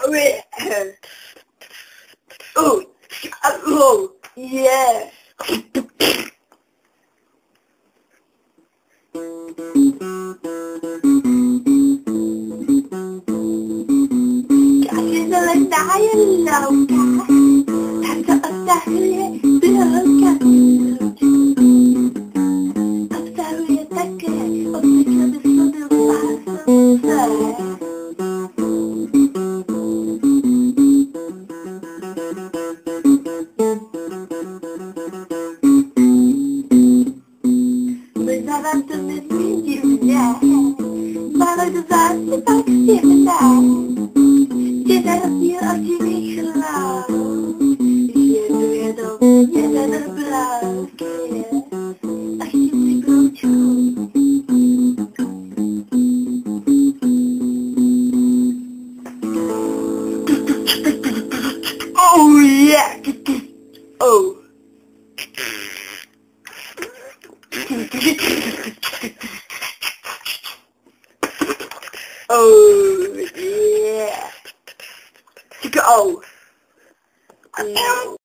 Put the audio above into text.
Oh, oh, yeah. Kasi tayo lauka, tanto ostaje bloka. Obstaje také, obvykle by to byl pásce. Možná vám to nezní divné, ale do vás je pak stěhné, že na rozdíl od jiných hlav jedu jenom jeden blázky a chci si broučku. Oh yeah! Oh! Oh yeah! Go!